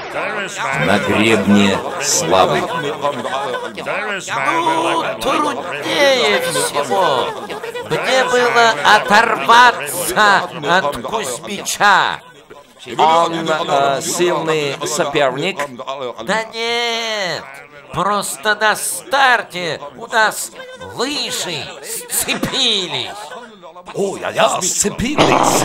на гребне славы. Труднее всего мне было оторваться от Кузьмича. Он сильный соперник? Да нет, просто на старте у нас лыжи сцепились. Ой, сцепились.